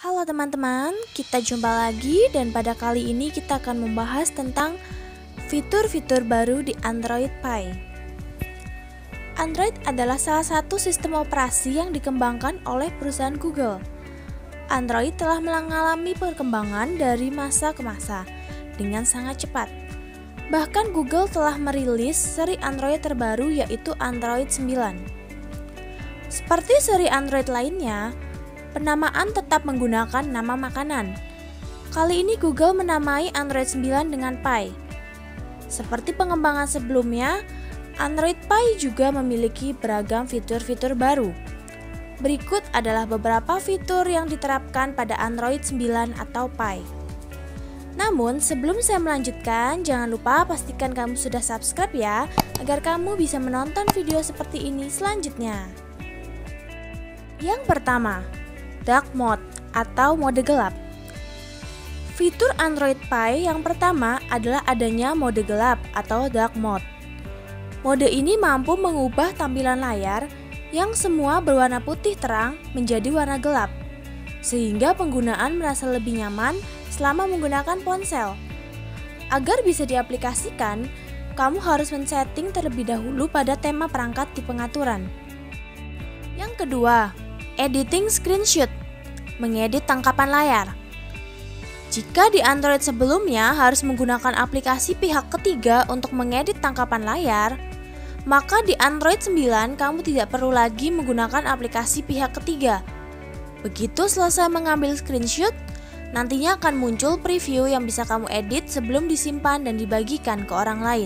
Halo teman-teman, kita jumpa lagi dan pada kali ini kita akan membahas tentang fitur-fitur baru di Android Pie. Android adalah salah satu sistem operasi yang dikembangkan oleh perusahaan Google. Android telah mengalami perkembangan dari masa ke masa dengan sangat cepat. Bahkan Google telah merilis seri Android terbaru yaitu Android 9. Seperti seri Android lainnya, penamaan tetap menggunakan nama makanan. Kali ini Google menamai Android 9 dengan Pie. Seperti pengembangan sebelumnya, Android Pie juga memiliki beragam fitur-fitur baru. Berikut adalah beberapa fitur yang diterapkan pada Android 9 atau Pie. Namun, sebelum saya melanjutkan, jangan lupa pastikan kamu sudah subscribe ya, agar kamu bisa menonton video seperti ini selanjutnya. Yang pertama, Dark Mode atau mode gelap. Fitur Android Pie yang pertama adalah adanya mode gelap atau dark mode. Mode ini mampu mengubah tampilan layar yang semua berwarna putih terang menjadi warna gelap, sehingga penggunaan merasa lebih nyaman selama menggunakan ponsel. Agar bisa diaplikasikan, kamu harus men-setting terlebih dahulu pada tema perangkat di pengaturan. Yang kedua, Editing Screenshot, mengedit tangkapan layar. Jika di Android sebelumnya harus menggunakan aplikasi pihak ketiga untuk mengedit tangkapan layar, maka di Android 9 kamu tidak perlu lagi menggunakan aplikasi pihak ketiga. Begitu selesai mengambil screenshot, nantinya akan muncul preview yang bisa kamu edit sebelum disimpan dan dibagikan ke orang lain.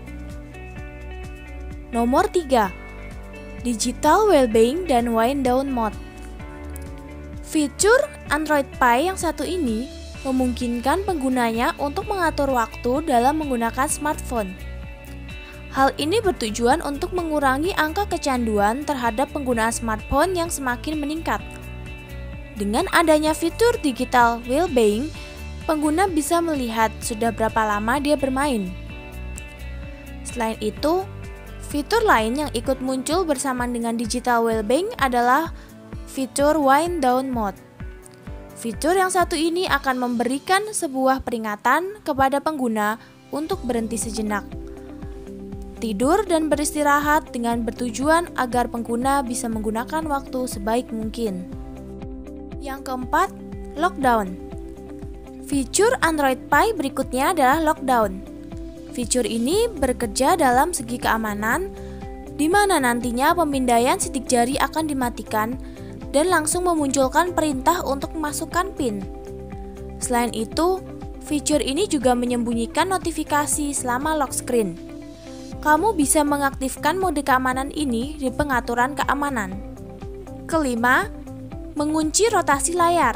Nomor 3. Digital Wellbeing dan Wind Down Mode. Fitur Android Pie yang satu ini memungkinkan penggunanya untuk mengatur waktu dalam menggunakan smartphone. Hal ini bertujuan untuk mengurangi angka kecanduan terhadap penggunaan smartphone yang semakin meningkat. Dengan adanya fitur Digital Wellbeing, pengguna bisa melihat sudah berapa lama dia bermain. Selain itu, fitur lain yang ikut muncul bersamaan dengan Digital Wellbeing adalah fitur Wind Down Mode. Fitur yang satu ini akan memberikan sebuah peringatan kepada pengguna untuk berhenti sejenak, tidur dan beristirahat dengan bertujuan agar pengguna bisa menggunakan waktu sebaik mungkin. Yang keempat, Lockdown. Fitur Android Pie berikutnya adalah Lockdown. Fitur ini bekerja dalam segi keamanan, di mana nantinya pemindaian sidik jari akan dimatikan dan langsung memunculkan perintah untuk memasukkan PIN. Selain itu, fitur ini juga menyembunyikan notifikasi selama lock screen. Kamu bisa mengaktifkan mode keamanan ini di pengaturan keamanan. Kelima, mengunci rotasi layar.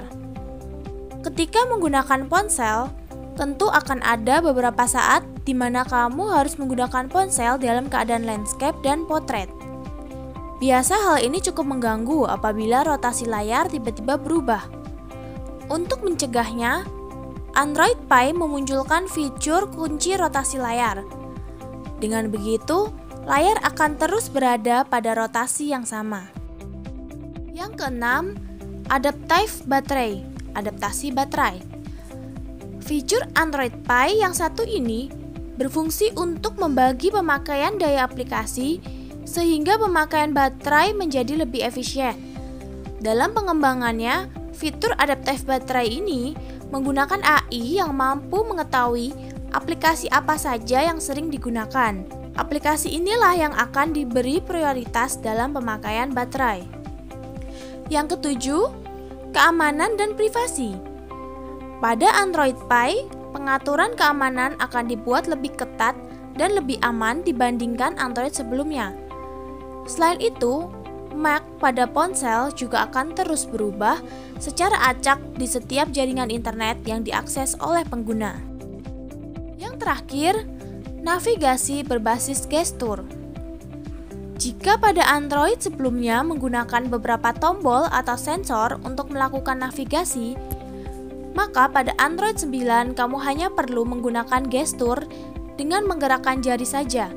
Ketika menggunakan ponsel, tentu akan ada beberapa saat di mana kamu harus menggunakan ponsel dalam keadaan landscape dan potret. Biasa hal ini cukup mengganggu apabila rotasi layar tiba-tiba berubah. Untuk mencegahnya, Android Pie memunculkan fitur kunci rotasi layar. Dengan begitu, layar akan terus berada pada rotasi yang sama. Yang keenam, Adaptive Battery, adaptasi baterai. Fitur Android Pie yang satu ini berfungsi untuk membagi pemakaian daya aplikasi sehingga pemakaian baterai menjadi lebih efisien. Dalam pengembangannya, fitur Adaptive Battery ini menggunakan AI yang mampu mengetahui aplikasi apa saja yang sering digunakan. Aplikasi inilah yang akan diberi prioritas dalam pemakaian baterai. Yang ketujuh, keamanan dan privasi. Pada Android Pie, pengaturan keamanan akan dibuat lebih ketat dan lebih aman dibandingkan Android sebelumnya. Selain itu, MAC pada ponsel juga akan terus berubah secara acak di setiap jaringan internet yang diakses oleh pengguna. Yang terakhir, navigasi berbasis gestur. Jika pada Android sebelumnya menggunakan beberapa tombol atau sensor untuk melakukan navigasi, maka pada Android 9 kamu hanya perlu menggunakan gestur dengan menggerakkan jari saja.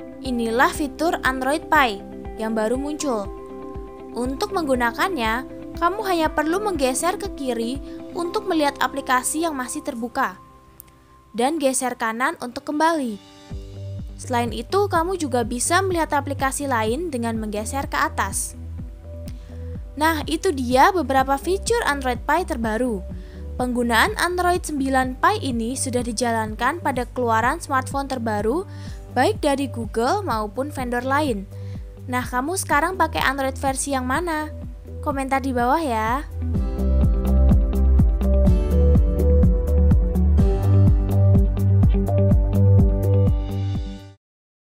Inilah fitur Android Pie yang baru muncul. Untuk menggunakannya, Kamu hanya perlu menggeser ke kiri untuk melihat aplikasi yang masih terbuka, dan geser kanan untuk kembali. Selain itu, kamu juga bisa melihat aplikasi lain dengan menggeser ke atas. Nah, itu dia beberapa fitur Android Pie terbaru. Penggunaan Android 9 Pie ini sudah dijalankan pada keluaran smartphone terbaru, baik dari Google maupun vendor lain. Nah, kamu sekarang pakai Android versi yang mana? Komentar di bawah ya.